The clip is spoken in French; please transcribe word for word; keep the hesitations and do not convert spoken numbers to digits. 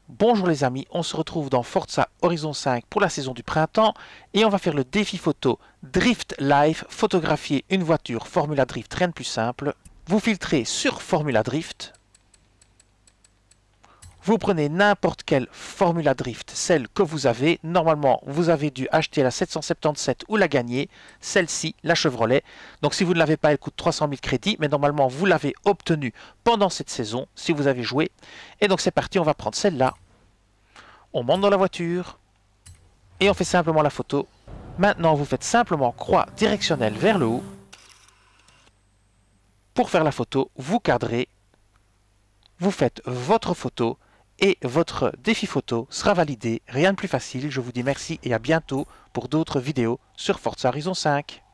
Bonjour les amis, on se retrouve dans Forza Horizon cinq pour la saison du printemps et on va faire le défi photo Drift Live, photographier une voiture Formula Drift, rien de plus simple. Vous filtrez sur Formula Drift, vous prenez n'importe quelle Formula Drift, celle que vous avez. Normalement, vous avez dû acheter la sept cent soixante-dix-sept ou la gagner, celle-ci, la Chevrolet. Donc si vous ne l'avez pas, elle coûte trois cent mille crédits, mais normalement vous l'avez obtenue pendant cette saison, si vous avez joué. Et donc c'est parti, on va prendre celle-là. On monte dans la voiture et on fait simplement la photo. Maintenant, vous faites simplement croix directionnelle vers le haut. Pour faire la photo, vous cadrez, vous faites votre photo et votre défi photo sera validé. Rien de plus facile. Je vous dis merci et à bientôt pour d'autres vidéos sur Forza Horizon cinq.